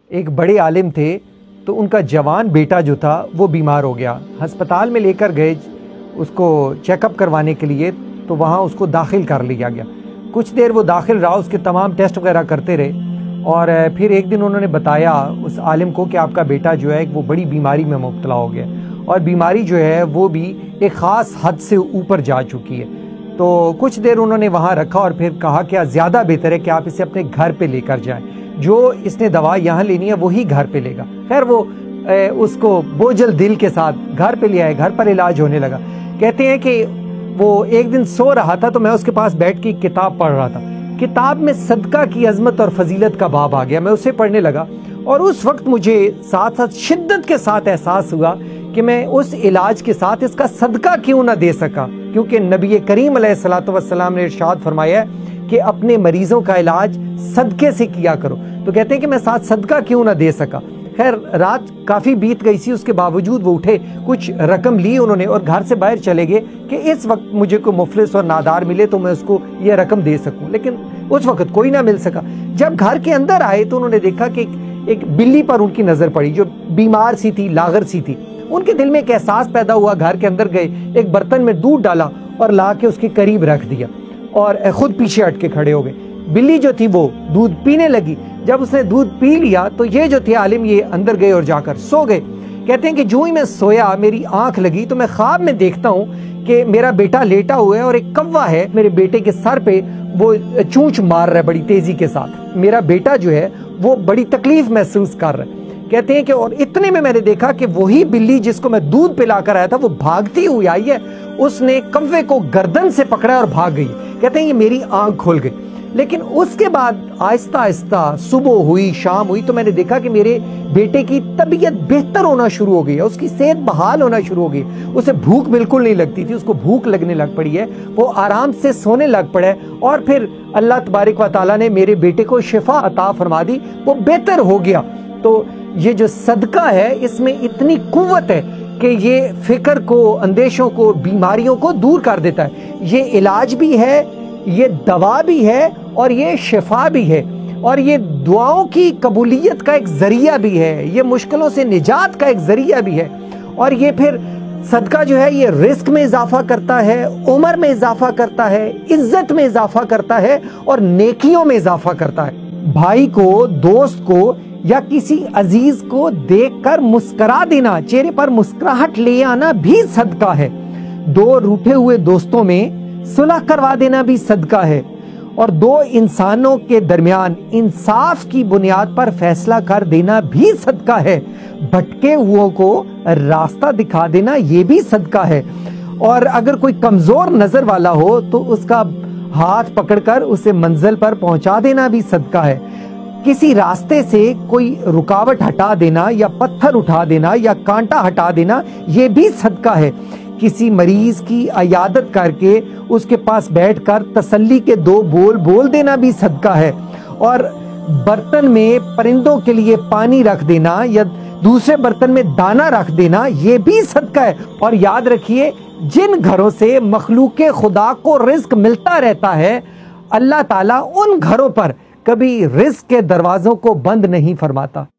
ایک بڑے عالم تھے تو ان کا جوان بیٹا جو تھا وہ بیمار ہو گیا. ہسپتال میں لے کر گئے اس کو چیک اپ کروانے کے لیے, تو وہاں اس کو داخل کر لیا گیا. کچھ دیر وہ داخل رہا, اس کے تمام ٹیسٹ وغیرہ کرتے رہے, اور پھر ایک دن انہوں نے بتایا اس عالم کو کہ آپ کا بیٹا جو ہے وہ بڑی بیماری میں مبتلا ہو گیا, اور بیماری جو ہے وہ بھی ایک خاص حد سے اوپر جا چکی ہے. تو کچھ دیر انہوں نے وہاں رکھا اور پھر کہا کہ زیادہ بہتر ہے کہ آپ اسے اپنے گھر پہ لے کر جائیں, جو اس نے دوا یہاں لینی ہے وہی گھر پہ لے گا. خیر وہ اس کو بوجھل دل کے ساتھ گھر پہ لے آئے, گھر پر علاج ہونے لگا. کہتے ہیں کہ وہ ایک دن سو رہا تھا تو میں اس کے پاس بیٹھ کے کتاب پڑھ رہا تھا. کتاب میں صدقہ کی عظمت اور فضیلت کا باب آ گیا. میں اسے پڑھنے لگا اور اس وقت مجھے ساتھ ساتھ شدت کے ساتھ احساس ہوا کہ میں اس علاج کے ساتھ اس کا صدقہ کیوں نہ دے سکا, کیونکہ نبی کریم علیہ الصلوۃ والسلام نے ارشاد فرمایا کہ اپنے مریضوں کا علاج صدقے سے کیا کرو. تو کہتے ہیں کہ میں ساتھ صدقہ کیوں نہ دے سکا. خیر رات کافی بیت گئی سی, اس کے باوجود وہ اٹھے, کچھ رقم لی انہوں نے اور گھر سے باہر چلے گئے کہ اس وقت مجھے کوئی مفلس اور نادار ملے تو میں اس کو یہ رقم دے سکوں, لیکن اس وقت کوئی نہ مل سکا. جب گھر کے اندر آئے تو انہوں نے دیکھا کہ ایک بلی پر ان کی نظر پڑی جو بیمار سی تھی, لاغر سی تھی. ان کے دل میں ایک احساس پیدا ہوا, گھر کے اندر گئے, ایک برتن میں دودھ ڈالا اور لا کے اس کے قریب رکھ دیا اور خود پیچھے ہٹ کے کھڑے ہو گئے. بلی جو تھی وہ دودھ پینے لگی. جب اس نے دودھ پی لیا تو یہ جو تھے عالم یہ اندر گئے اور جا کر سو گئے. کہتے ہیں کہ جو ہی میں سویا میری آنکھ لگی تو میں خواب میں دیکھتا ہوں کہ میرا بیٹا لیٹا ہوا ہے اور ایک کوا ہے میرے بیٹے کے سر پہ, وہ چونچ مار رہا ہے بڑی تیزی کے ساتھ. میرا بیٹا جو ہے وہ بڑی تکلیف محسوس کر رہا ہے. کہتے ہیں کہ اور اتنے میں نے دیکھا کہ وہی بلی جس کو میں دودھ پلا کر آیا تھا وہ بھاگتی ہوئی آئی ہے, اس نے کوے کو گردن سے پکڑا اور بھاگ گئی. کہتے ہیں یہ میری آنکھ کھل گئی. لیکن اس کے بعد آہستہ آہستہ صبح ہوئی, شام ہوئی, تو میں نے دیکھا کہ میرے بیٹے کی طبیعت بہتر ہونا شروع ہو گئی ہے, اس کی صحت بحال ہونا شروع ہو گئی. اسے بھوک بالکل نہیں لگتی تھی, اس کو بھوک لگنے لگ پڑی ہے, وہ آرام سے سونے لگ پڑا ہے, اور پھر اللہ تبارک و تعالیٰ نے میرے بیٹے کو شفا عطا فرما دی, وہ بہتر ہو گیا. تو یہ جو صدقہ ہے اس میں اتنی قوت ہے کہ یہ فکر کو, اندیشوں کو, بیماریوں کو دور کر دیتا ہے. یہ علاج بھی ہے, یہ دوا بھی ہے, اور یہ شفا بھی ہے, اور یہ دعاؤں کی قبولیت کا ایک ذریعہ بھی ہے, یہ مشکلوں سے نجات کا ایک ذریعہ بھی ہے. اور یہ پھر صدقہ جو ہے یہ رزق میں اضافہ کرتا ہے, عمر میں اضافہ کرتا ہے, عزت میں اضافہ کرتا ہے, اور نیکیوں میں اضافہ کرتا ہے. بھائی کو, دوست کو یا کسی عزیز کو دیکھ کر مسکرا دینا, چہرے پر مسکراہٹ لے آنا بھی صدقہ ہے. دو روٹھے ہوئے دوستوں میں صلح کروا دینا بھی صدقہ ہے, اور دو انسانوں کے درمیان انصاف کی بنیاد پر فیصلہ کر دینا بھی صدقہ ہے. بھٹکے ہوئوں کو راستہ دکھا دینا یہ بھی صدقہ ہے, اور اگر کوئی کمزور نظر والا ہو تو اس کا ہاتھ پکڑ کر اسے منزل پر پہنچا دینا بھی صدقہ ہے. کسی راستے سے کوئی رکاوٹ ہٹا دینا, یا پتھر اٹھا دینا, یا کانٹا ہٹا دینا یہ بھی صدقہ ہے. کسی مریض کی عیادت کر کے اس کے پاس بیٹھ کر تسلی کے دو بول بول دینا بھی صدقہ ہے. اور برتن میں پرندوں کے لیے پانی رکھ دینا یا دوسرے برتن میں دانا رکھ دینا یہ بھی صدقہ ہے. اور یاد رکھیے جن گھروں سے مخلوق خدا کو رزق ملتا رہتا ہے, اللہ تعالیٰ ان گھروں پر کبھی رزق کے دروازوں کو بند نہیں فرماتا.